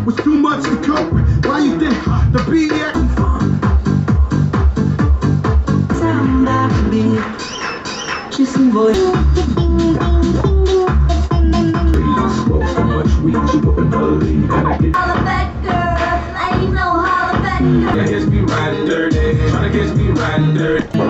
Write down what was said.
was too much to cope with. Why you think the beat acting fun? Sound after me, kissing voice. Smoke so much weed, you put another lead, and I get Holla back, girl. I ain't no holla back, girl. tryna catch me riding dirty, tryna catch me riding dirty.